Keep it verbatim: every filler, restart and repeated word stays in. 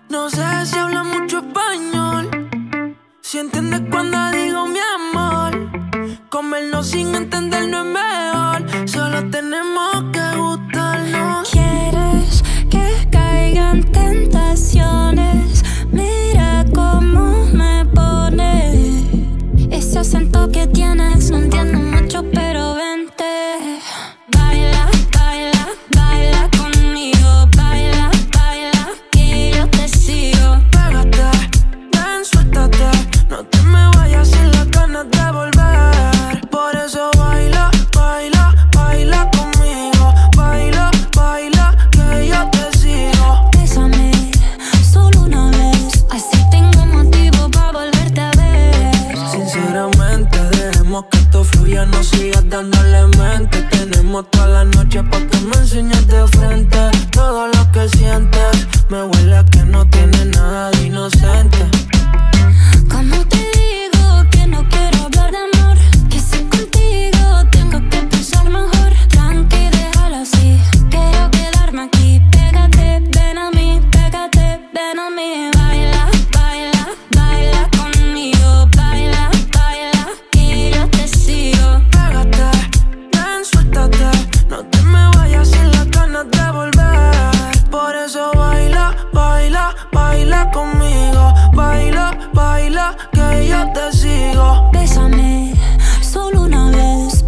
No sé si habla mucho español, si entiendes cuando digo mi amor. Comernos sin entender no es mejor, solo tenemos que gustarnos. Quieres que caigan tentaciones, mira cómo me pone. Ese acento que tienes no entiendo mucho, pero vente. Baila, baila, baila conmigo. Baila, baila, que yo te sigo. Pégate, ven, suéltate, no te me vayas sin las ganas de volver. Por eso baila, baila, baila conmigo. Baila, baila, que yo te sigo. Bésame, solo una vez, así tengo motivo para volverte a ver. Sinceramente, dejemos que esto fluya, no sigas dándole mente. Tenemos toda la noche pa' que me enseñes de frente todo lo que sientes. Me huele a que no tiene nada de inocente. ¿Cómo te digo que no quiero hablar de amor? Que si contigo tengo que pensar mejor. Tranqui, déjalo así, quiero quedarme aquí. Pégate, ven a mí, pégate, ven a mí. Baila, baila, baila conmigo. Baila, baila, que yo te sigo. Pégate, ven, suéltate, no te me vayas sin las ganas de volver. Por eso baila, baila, baila conmigo. Baila, baila, que yo te sigo. Bésame, solo una vez,